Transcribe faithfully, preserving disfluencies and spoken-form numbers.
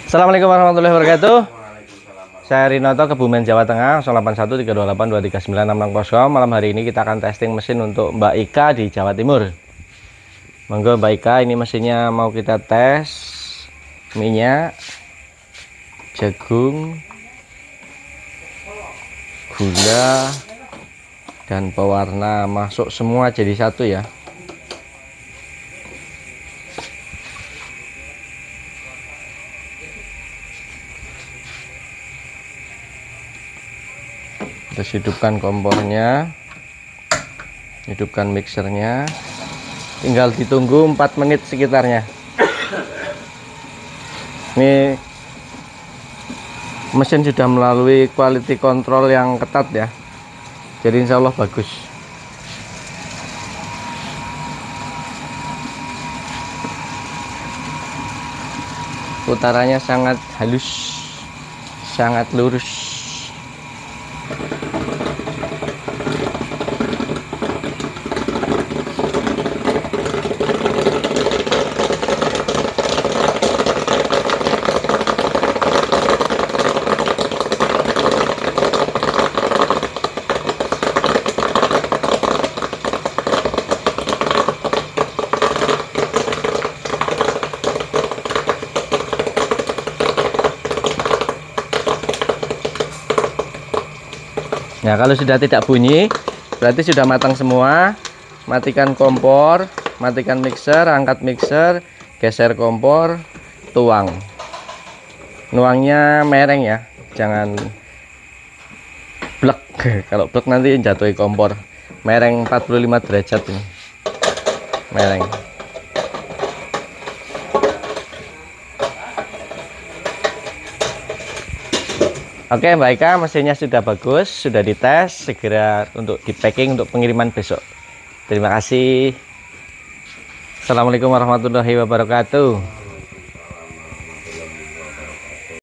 Assalamualaikum warahmatullahi wabarakatuh. Saya Rinoto, Kebumen, Jawa Tengah, nol delapan satu tiga dua delapan dua tiga sembilan enam enam nol. Malam hari ini kita akan testing mesin untuk Mbak Ika di Jawa Timur. Monggo Mbak Ika, ini mesinnya mau kita tes minyak, jagung, gula, dan pewarna, masuk semua jadi satu ya. Terus hidupkan kompornya, hidupkan mixernya, tinggal ditunggu empat menit sekitarnya. Ini mesin sudah melalui quality control yang ketat ya, jadi insya Allah bagus. Putarannya sangat halus, sangat lurus. Nah, kalau sudah tidak bunyi berarti sudah matang semua. Matikan kompor, matikan mixer, angkat mixer, geser kompor, tuang. Nuangnya mereng ya, jangan blek. Kalau blek nanti jatuhi kompor. Mereng empat puluh lima derajat ini. Mereng. Oke Mbak Ika, mesinnya sudah bagus, sudah dites, segera untuk di packing untuk pengiriman besok. Terima kasih. Assalamualaikum warahmatullahi wabarakatuh.